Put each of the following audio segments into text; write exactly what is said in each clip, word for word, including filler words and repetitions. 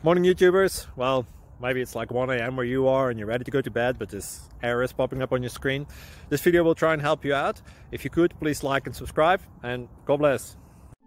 Morning YouTubers. Well, maybe it's like one A M where you are and you're ready to go to bed, but this error is popping up on your screen. This video will try and help you out. If you could, please like and subscribe, and God bless.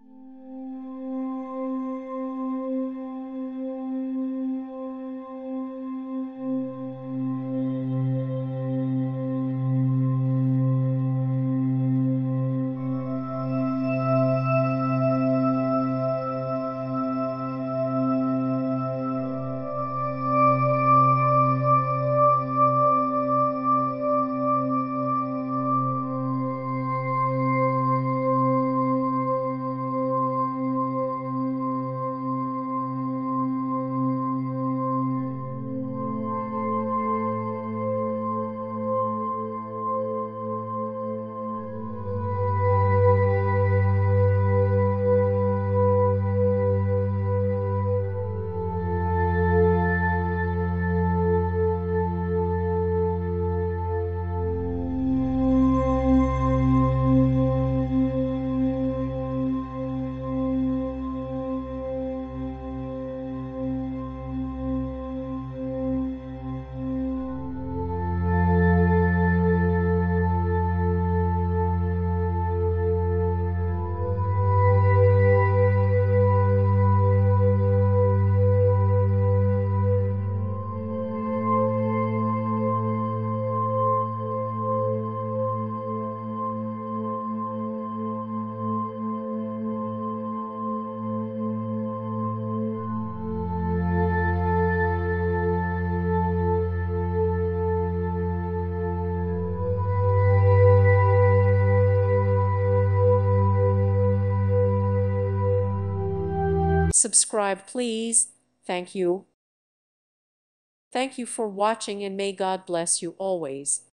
Subscribe, please. Thank you. Thank you for watching, and may God bless you always.